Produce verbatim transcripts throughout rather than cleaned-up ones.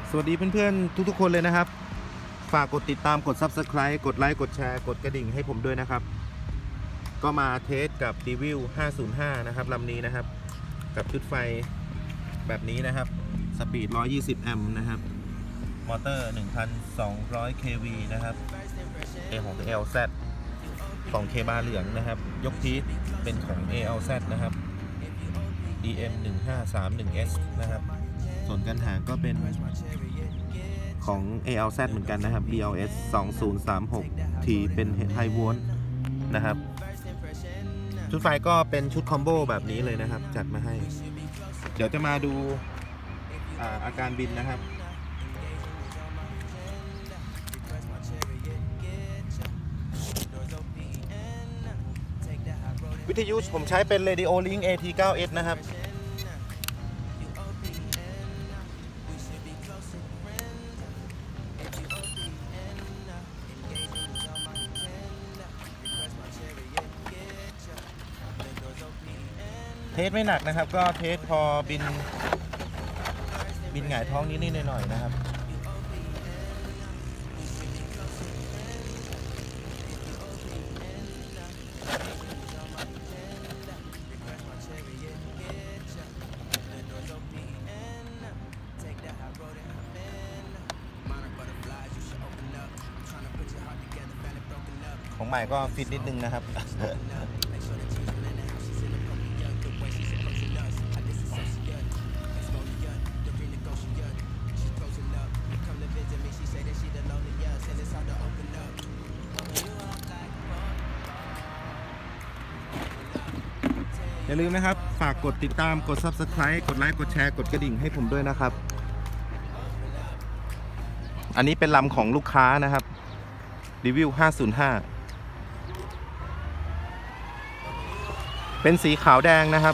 สวัสดีเพื่อนๆทุกๆคนเลยนะครับฝากกดติดตามกด ซับสไครบ์ กดไลค์กดแชร์กดกระดิ่งให้ผมด้วยนะครับก็มาเทสกับ ดี วิล ห้าศูนย์ห้านะครับลำนี้นะครับกับชุดไฟแบบนี้นะครับสปีดหนึ่งร้อยยี่สิบแอมป์นะครับมอเตอร์ หนึ่งพันสองร้อย เค วี นะครับเอของ เอ แอล แซด ของเคบาเหลืองนะครับยกพีชเป็นของ เอ แอล แซด นะครับ ดี เอ็ม หนึ่งห้าสามหนึ่ง เอส นะครับส่วนกันหางก็เป็นของ เอ แอล แซด เหมือนกันนะครับ บี แอล เอส สองศูนย์สามหก ที เป็นไฮโวลต์นะครับชุดไฟก็เป็นชุดคอมโบแบบนี้เลยนะครับจัดมาให้เดี๋ยวจะมาดู อา, อาการบินนะครับวิทยุผมใช้เป็น Radio Link เอ ที ไนน์ เอส นะครับเทสไม่หนักนะครับก็เทสพอบินบินหงายท้องนิดๆหน่อยๆนะครับของใหม่ก็ฟิตนิดนึงนะครับอย่าลืมนะครับฝากกดติดตามกด ซับสไครบ์ กดไลค์กดแชร์กดกระดิ่งให้ผมด้วยนะครับอันนี้เป็นลำของลูกค้านะครับ ดี วิล ห้าศูนย์ห้า เป็นสีขาวแดงนะครับ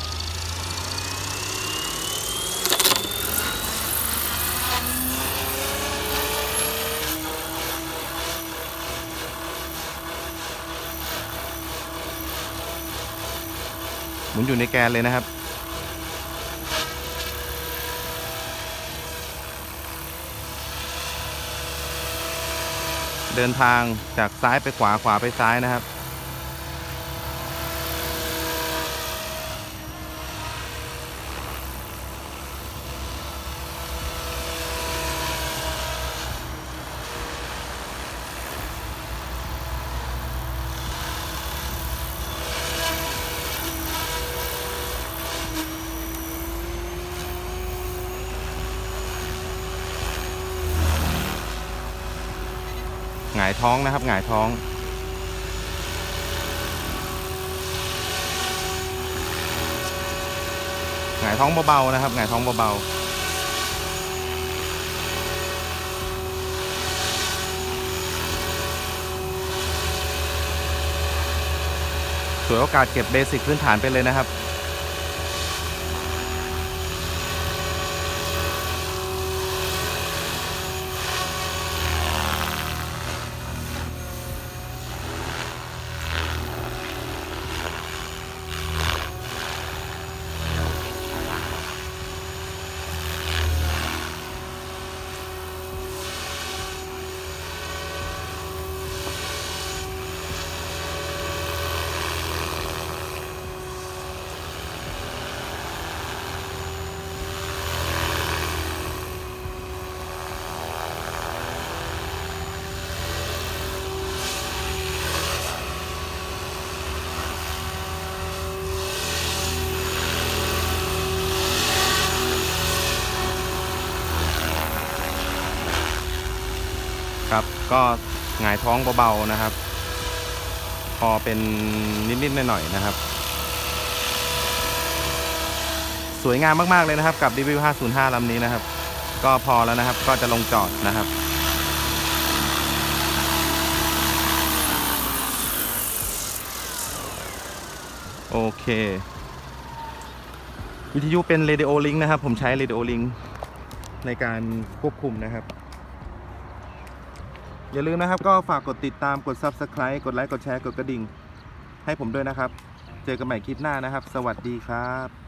หมุนอยู่ในแกนเลยนะครับเดินทางจากซ้ายไปขวาขวาไปซ้ายนะครับหงายท้องนะครับหงายท้องหงายท้องเบาๆนะครับหงายท้องเบาๆสวยโอกาสเก็บเบสิกพื้นฐานไปเลยนะครับครับก็หงายท้องเบาๆนะครับพอเป็นนิดๆหน่อยๆนะครับสวยงามมากๆเลยนะครับกับ ดี วิล ห้าศูนย์ห้า ลำนี้นะครับก็พอแล้วนะครับก็จะลงจอดนะครับโอเควิทยุเป็น Radio Link นะครับผมใช้ Radio Link ในการควบคุมนะครับอย่าลืมนะครับก็ฝากกดติดตามกด ซับสไครบ์ กดไลค์กดแชร์กดกระดิ่งให้ผมด้วยนะครับเจอกันใหม่คลิปหน้านะครับสวัสดีครับ